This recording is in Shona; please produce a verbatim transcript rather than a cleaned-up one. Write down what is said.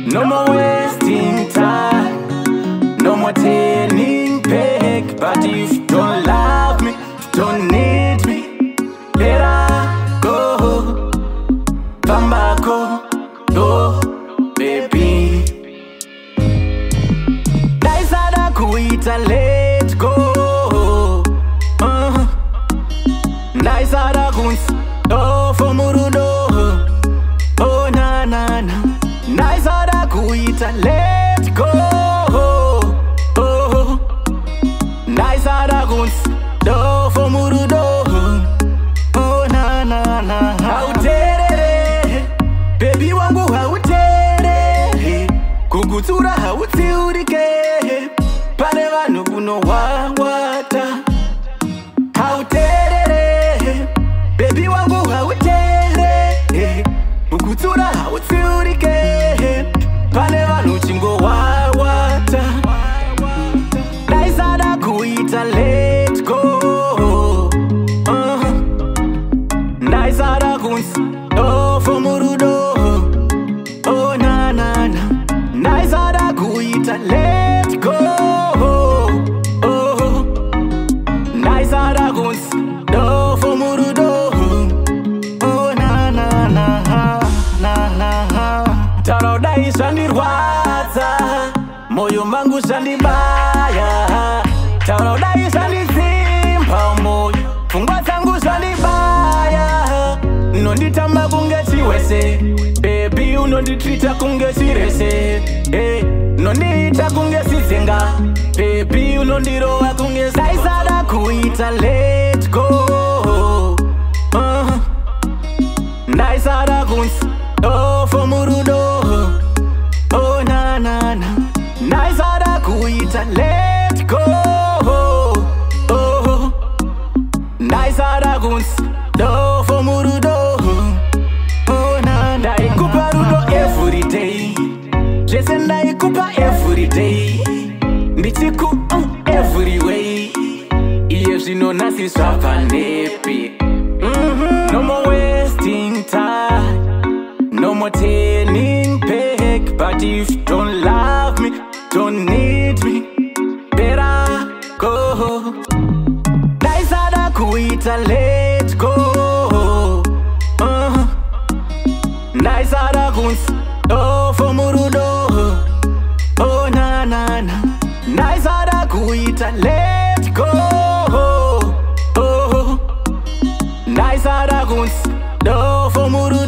No more wasting time, no more turning back. But if you don't love me, don't need me, better go. Bambako, go, baby. Daisada kuita, let go. Uh, Daisada kuis, oh for murudo. Oh na na na. Daisada kuita, let go. Oh, Daisada kuis, oh for murudo. Oh na na na. How dare baby wangu how dare kukutura how tiurike pale vanu kuno wawata. How dare baby wangu how dare kukutura how tiurike pale vanu chingo wawata. Daisada kuita let go. uh, Daisada kuis oh for murudo. Oh na na na. Daisada kuita let go. Oh, Daisada kuis oh for murudo. Oh na na na na na. Taro dai sandirwaza, moyo mangu sandibaya. Taro dai sandizimba moyo, fungwa zangu sandibaya. Nonditamba kungeti wese, baby unonditreata kungeti rese. Hey, nondita kungeti zenga, baby unondiroa kungeti. Daisada kuita let go. uh, Daisada kuis oh for murudo. Oh na na na. Daisada kuita let go. Oh, Daisada kuis oh for murudo. Oh na na. Daikupa rudo every day, Jesse daikupa every day. Ndichiku uh, every way. If you know nothing swapa nepi. Mm-hmm. No more wasting time, no more turning back. But if you don't love me, don't need me, better go. Daisada kuita let go. uh, Daisada kuis oh for murudo. Oh na na na. Daisada kuita let go. Oh, Daisada kuis oh for murudo.